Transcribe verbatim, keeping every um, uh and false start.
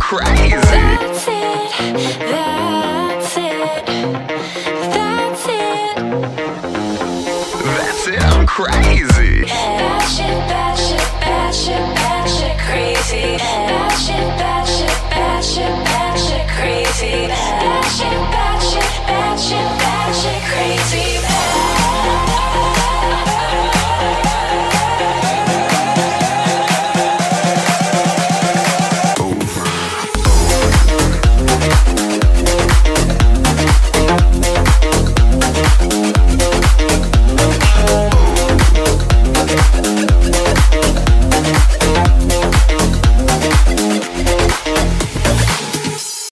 crazy. That's it, that's it, that's it. That's it, I'm crazy. Batshit, batshit, batshit, batshit crazy. Batshit,